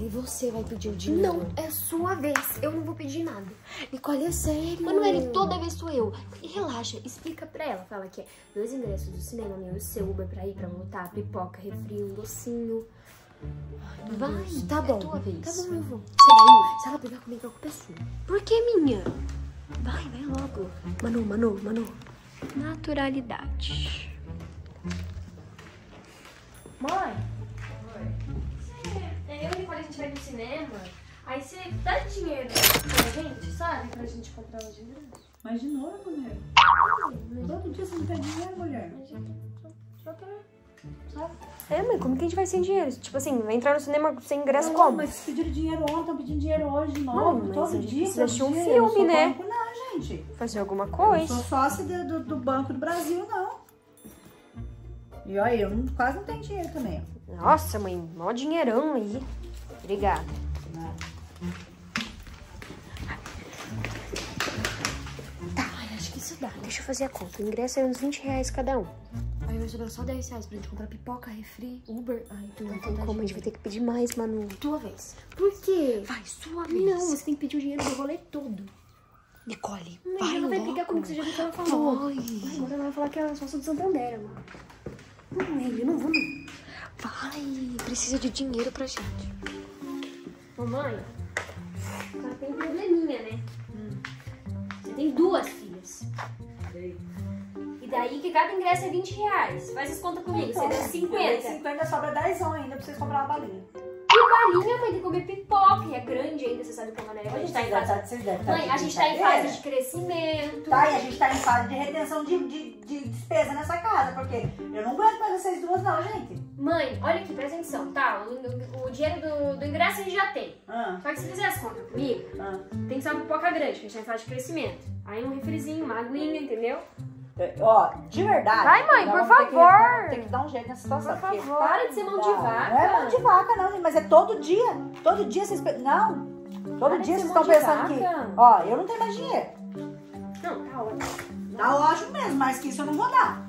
Nicole, você vai pedir o dinheiro. Não, é sua vez. Eu não vou pedir nada. Nicole, é sério. Manoel, toda vez sou eu. E relaxa, explica pra ela. Fala que é 2 ingressos do cinema, meu e seu Uber pra ir, pra voltar, pipoca, refri, um docinho. Vai, Tá bom. é tua vez. Tá bom, eu vou. Você vai ir? Se ela brigar comigo, a culpa é sua. Por que minha? Vai logo. Manu. Naturalidade. Mãe. Eu e a Nicole, a gente vai no cinema. Aí você dá dinheiro pra gente, sabe? Pra gente comprar os ingressos. Mas de novo, mulher? Todo dia você não tem dinheiro, mulher? Só pra... Mãe, como que a gente vai sem dinheiro? Tipo assim, vai entrar no cinema sem ingresso Não, como? mas pediram dinheiro ontem, estão pedindo dinheiro hoje de novo. Não, mas todo a gente dia, precisa todo assistir um dia. filme, Eu não sou né? banco, não, gente. Fazer alguma Eu coisa. sou sócia do Banco do Brasil, não. E olha, eu quase não tenho dinheiro também. Nossa, mãe, mó dinheirão aí. Obrigada. Tá, acho que isso dá. Deixa eu fazer a conta. O ingresso é uns 20 reais cada um. Aí vai sobrar só 10 reais pra gente comprar pipoca, refri, Uber. Ai, tu não Então, como a gente vai ter que pedir mais, Manu? Tua vez. Por quê? Vai, sua vez. Não, você tem que pedir o dinheiro do rolê todo. Nicole, Mas vai ela vai logo. brigar comigo, você já viu o que ela falou. Vai. Ai, agora ela vai falar que ela é sócia do Santander, mano. Eu não vou, não. Vai, precisa de dinheiro pra gente. Mamãe, ela tem um probleminha, né? Você tem 2 filhas. E daí que cada ingresso é 20 reais. Faz as contas comigo, você deu 50. 50 sobra 10 ainda pra vocês comprar uma balinha. E balinha, mãe, tem que comer pipoca. E é grande ainda, você sabe como é. A gente tá em fase... Mãe, a gente tá em fase de crescimento. Tá, e a gente tá em fase de retenção de despesa nessa casa, porque eu não aguento mais vocês duas não, gente. Mãe, olha aqui, presta atenção, tá? O dinheiro do ingresso a gente já tem. Só que se fizer as contas comigo, tem que ser uma pipoca grande, que a gente tá em fase de crescimento. Aí um refrizinho, uma aguinha, entendeu? Ó, de verdade. Vai, mãe, nós por vamos ter que- favor. Tem que dar um jeito nessa situação. Por porque favor. Para de ser mão de vaca. Não é mão de vaca, não, mas é todo dia. Todo dia vocês. Não. Todo Para de dia ser vocês mão estão de pensando que. vaca. Ó, eu não tenho mais dinheiro. Não, tá ótimo. Tá ótimo mesmo, mas que isso eu não vou dar.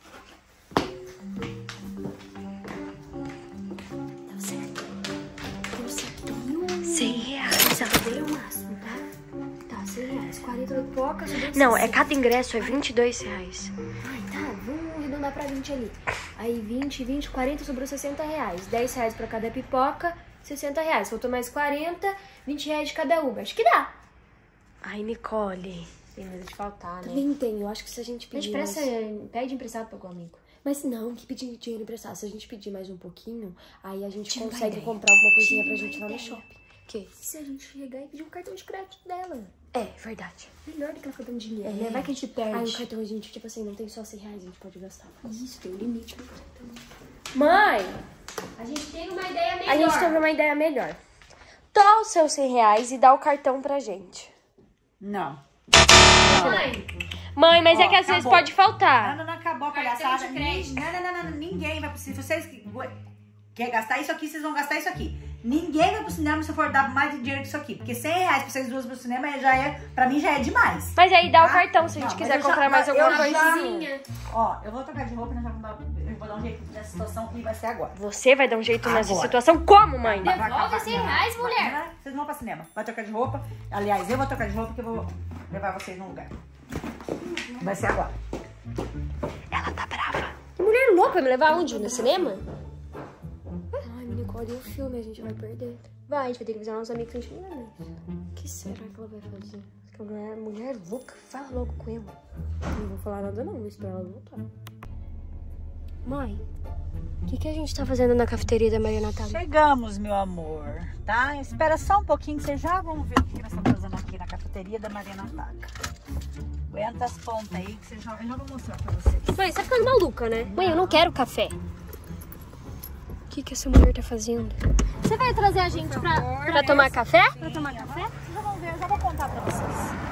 Deu certo. Deu certo. 100 reais. Ela deu o máximo, tá? Tá, 100 reais. 40 da pipoca, sobrou Não, 60. cada ingresso é 22 reais. Ai, tá, vamos arredondar pra 20 ali. Aí 20, 40, sobrou 60 reais. 10 reais pra cada pipoca, 60 reais. Faltou mais 40, 20 reais de cada Uber. Acho que dá. Ai, Nicole. Tem medo de faltar, né? Também tem, eu acho que se a gente A gente pedir pede emprestado pra algum amigo. Mas não, que pedir dinheiro emprestado. Se a gente pedir mais um pouquinho, aí a gente Tive uma consegue ideia. comprar alguma coisinha pra Tive gente uma lá no ideia. shopping. Que? Se a gente chegar e pedir um cartão de crédito dela. É, verdade. Melhor do que ela ficar dando dinheiro, É. né? Vai que a gente perde. Aí o cartão a gente, tipo assim, não tem só 100 reais, a gente pode gastar. Isso, tem um limite pro cartão. Mãe, a gente tem uma ideia melhor. A gente teve uma ideia melhor. Dá os seus 100 reais e dá o cartão pra gente. Não. Mãe, Mãe, mas Ó, é que às vezes acabou. pode faltar. Não, acabou a Cartão palhaçada. de crédito. Não, ninguém vai pro cinema. Se vocês querem gastar isso aqui, vocês vão gastar isso aqui. Ninguém vai pro cinema se for dar mais dinheiro que isso aqui. Porque 100 reais pra vocês duas pro cinema já é, pra mim já é demais. Mas aí dá o Tá? cartão se a gente Não, quiser mas eu comprar já- mais eu alguma já- coisinha. Ó, eu vou trocar de roupa e eu vou dar um jeito nessa situação e vai ser agora. Você vai dar um jeito nessa Agora. situação? Como, mãe? Devolve 100 reais, mulher. Vocês não vão pra cinema. Vai trocar de roupa. Aliás, eu vou trocar de roupa que eu vou levar vocês num lugar. Vai ser agora. Ela tá brava. Mulher louca, vai me levar onde? No cinema? Ai, Nicole, e o filme a gente vai perder. Vai, a gente vai ter que avisar nossos amigos que a gente não vai mais. O que será que ela vai fazer? Que mulher louca, fala logo com ela. Não vou falar nada não, vou esperar ela voltar. Mãe, o que a gente tá fazendo na cafeteria da Maria Natália? Chegamos, meu amor, tá? Espera só um pouquinho que vocês já vão ver o que nós estamos fazendo aqui na cafeteria da Maria Natália. Aguenta as pontas aí que eu já vou mostrar pra vocês. Mãe, você tá ficando maluca, né? Mãe, eu não quero café. O que essa mulher tá fazendo? Você vai trazer a gente Pra tomar café? pra tomar café? Vocês já vão ver, eu já vou contar pra vocês.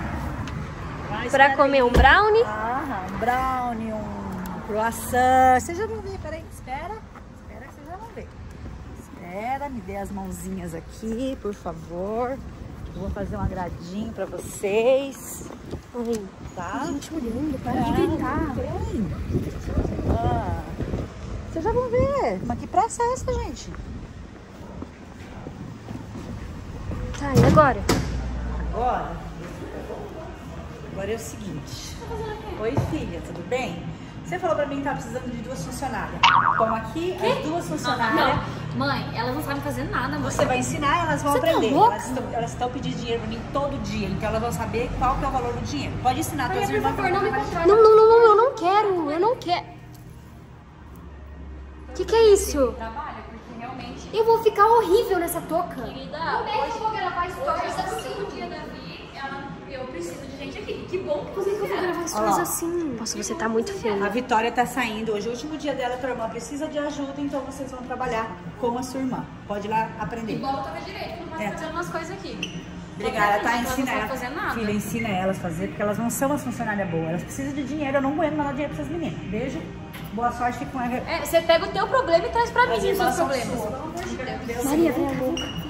Vai, Pra espera comer aí. um brownie? Um brownie, um croissant. Vocês já vão ver, peraí, espera que vocês já vão ver. Espera, me dê as mãozinhas aqui, por favor. Eu vou fazer um agradinho pra vocês, Mãe, tá? gente olhando, para de gritar. Vocês já vão ver. Mas que pressa é essa, gente? Tá, e agora? Agora é o seguinte. Oi, filha, tudo bem? Você falou pra mim que tá precisando de 2 funcionárias. Toma aqui as 2 funcionárias. Não. Mãe, elas não sabem fazer nada, mãe. Você vai ensinar, elas vão Você tá aprender. louca? Elas estão pedindo dinheiro pra mim todo dia, então elas vão saber qual que é o valor do dinheiro. Pode ensinar todas as Por irmãs. favor, não me controle. Não, eu não quero. Eu não quero. Que é isso? Trabalha, porque realmente... Eu vou ficar horrível nessa touca. Querida, hoje ela faz stories assim no dia da Vi, eu preciso de gente aqui. Que bom que você quer. Gravar stories assim. Nossa, você tá muito A feia. Vitória tá saindo hoje, é o último dia dela, tua irmã precisa de ajuda, então vocês vão trabalhar com a sua irmã. Pode ir lá aprender. Igual eu tava direito, não tá fazendo umas coisas aqui. Obrigada, tá? Ensina Ensina elas. elas. Não fazer nada. Filha, ensina elas a fazer, porque elas não são as funcionárias boas. Elas precisam de dinheiro, eu não aguento mandar dinheiro pra essas meninas. Beijo, boa sorte, fique com a... Você pega o teu problema e traz pra mim os seus irmãs são problemas. suas. Pelo amor de Deus. Maria, vem cá.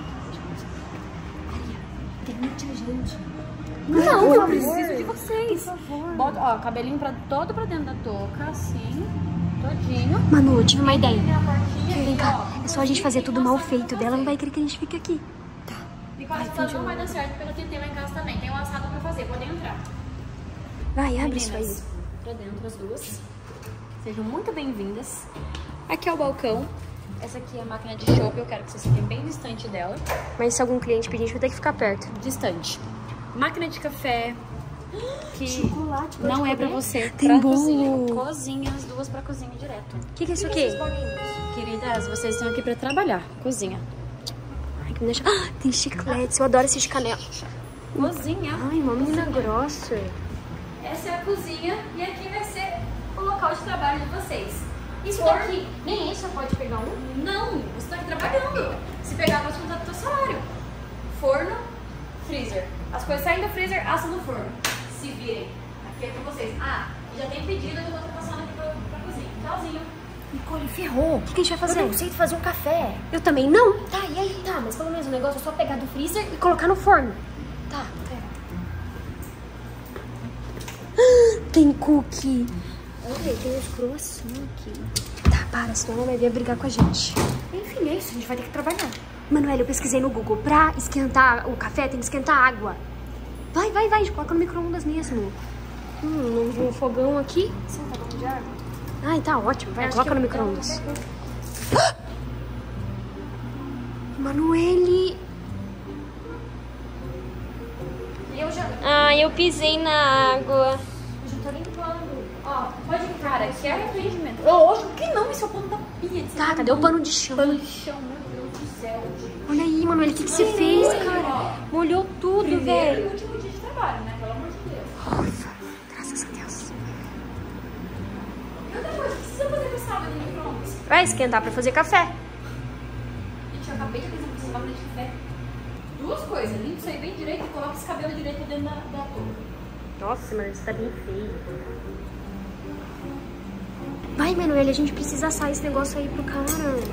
Tem muita gente. Não, eu preciso de vocês. Bota, ó, cabelinho todo pra dentro da touca, assim, todinho. Manu, eu tive uma ideia. E a portinha Vem aqui, cá, ó. é só a gente fazer tudo mal feito dela, não vai querer que a gente fique aqui. E com a resultado não vai dar certo, porque eu tentei lá em casa também. Tem um assado pra fazer, podem entrar. Vai, abre isso aí. Meninas, pra dentro as duas. Sejam muito bem-vindas. Aqui é o balcão. Essa aqui é a máquina de chopp, eu quero que vocês fiquem bem distante dela. Mas se algum cliente pedir, a gente vai ter que ficar perto. Distante. Máquina de café, que Chocolate, pode não é pra comer? você. Tem pra bolo. cozinha. Cozinha, as duas pra cozinha direto. O que é isso aqui? Queridas, vocês estão aqui pra trabalhar. Cozinha. Ai, que me deixa... Ah, tem chicletes, eu adoro esses de canela. Cozinha. Ai, uma menina grossa. Essa é a cozinha e aqui vai ser o local de trabalho de vocês. Isso daqui, nem isso pode pegar um? Não, você tá aqui trabalhando. Se pegar, vai descontar do teu salário. Forno, freezer. As coisas saem do freezer, assam no forno. Se virem. Aqui é com vocês. Ah, e já tem pedido, eu vou estar passando aqui pra cozinha. Tchauzinho. Nicole, ferrou. O que a gente vai fazer? Eu não sei fazer um café. Eu também não. Tá, e aí? Tá, mas pelo menos o negócio é só pegar do freezer e colocar no forno. Tá, Tem cookie. Olha, tem uns croissants aqui. Tá, para, senão ela vai vir brigar com a gente. Enfim, é isso, a gente vai ter que trabalhar. Manuela, eu pesquisei no Google. Pra esquentar o café, tem que esquentar água. Vai, coloca no micro-ondas mesmo. Um fogão aqui. Você não tá bom de água? Ai, tá ótimo. Vai, coloca no micro-ondas. Manuele. Eu pisei na água. Eu já tô limpando. Ó, pode ir, cara, que é arrependimento. Hoje, que não? Esse é o pano da pia. Tá, cadê o pano de chão? Pano de chão, meu Deus do céu, gente. Olha aí, Manuele, o que você fez, cara? Molhou tudo, Primeiro velho. e último dia de trabalho, né? Pelo amor de Deus. Ufa, graças a Deus. E outra coisa, o que você vai fazer com essa água no micro-ondas? Vai esquentar pra fazer café. Gente, eu acabei de fazer uma máquina de café. Duas coisas, limpa isso aí bem direito e coloca esse cabelo direito dentro da touca. Nossa, mas você tá bem feio. Vai, Manuele, a gente precisa assar esse negócio aí pro cara.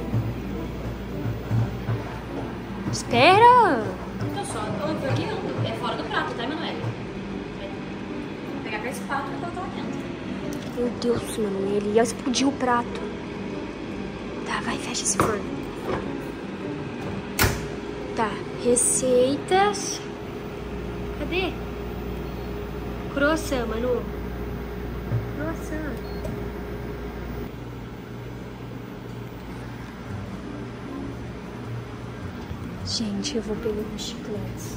Espera! Então só, tô aqui não, é fora do prato, tá, Emanuele? Vou pegar com a espátula e colocar lá dentro. Meu Deus, Manuele, ia explodir o prato. Tá, vai, fecha esse forno. Tá, receitas. Cadê? Croissant, Manu. Croissant. Gente, eu vou pegar uns chicletes.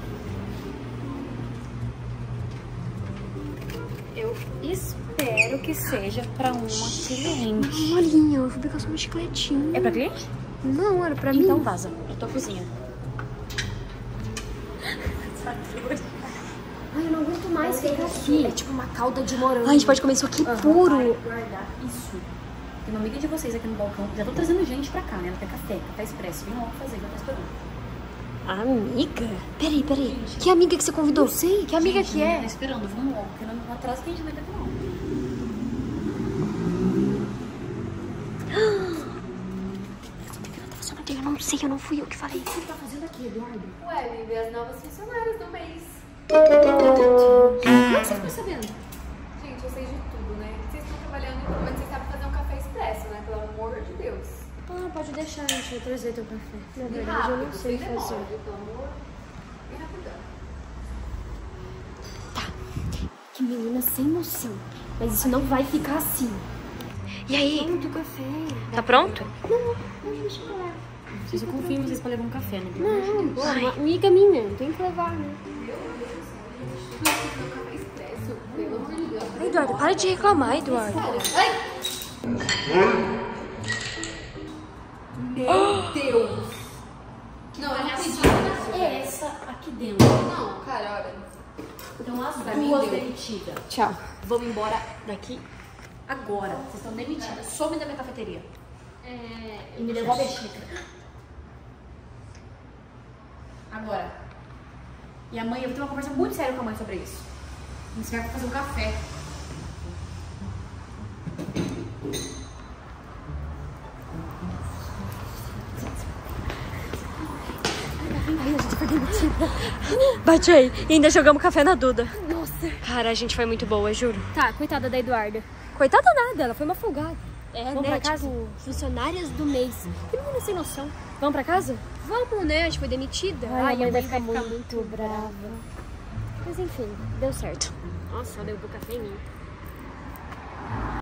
Eu espero que seja pra uma cliente. Não, Molinha, eu vou pegar só um chicletinho. É pra cliente? Não, era pra Então mim. vaza, pra tua cozinha. Ai, eu não aguento mais ficar aqui. É tipo uma calda de morango. Ai, a gente pode comer isso aqui puro. Vai guardar isso. Tem uma amiga de vocês aqui no balcão. Já tô trazendo gente pra cá, né? Ela quer café expresso. Vem logo fazer, que eu tô esperando. Amiga? Peraí. Que amiga que você convidou? Não sei. Que amiga Gente, que é? Tá esperando, vamos logo, porque não atrasa que a gente vai ter que não. Eu não sei, eu não fui eu que falei. O que você tá fazendo aqui, Eduardo? Ué, vem ver as novas funcionárias do mês. Como é que você ficou sabendo? Gente, eu sei de tudo, né? Vocês estão trabalhando, pelo menos vocês sabem fazer um café expresso, né? Pelo amor de Deus. Ah, pode deixar, gente. Eu trazer teu café. Na Bem verdade, eu não rápido, sei sem demora, fazer. viu? Pelo amor. bem rapidão. Que menina sem noção. Mas isso não vai ficar assim. E aí? Pronto, café. Tá pronto? Não, deixa eu levar. Vocês eu confio em vocês pra levar um café, né? Não, pô, uma amiga minha, tem que levar, né? Eduardo, para de reclamar, Eduardo. Meu Deus! Não, eu não acredito. É essa aqui dentro. Não, cara, olha. Então as Pra mim, duas deu. demitidas. Tchau. Vamos embora daqui agora. Vocês estão demitidas. Some da minha cafeteria. E me devolve a xícara. Agora. E a mãe, eu vou ter uma conversa muito séria com a mãe sobre isso. A gente vai fazer um café. Ai, a gente foi demitida. Bate aí. E ainda jogamos café na Duda. Nossa. Cara, a gente foi muito boa, juro. Tá, coitada da Eduarda. Coitada nada, ela foi uma folgada. É, Vamos né? pra casa? Tipo, funcionárias do mês. Que menina sem noção. Vamos pra casa? Vamos, né? A gente foi demitida. Ai, a mãe vai ficar muito brava. Mas enfim, deu certo. Nossa, ela derrubou café em mim.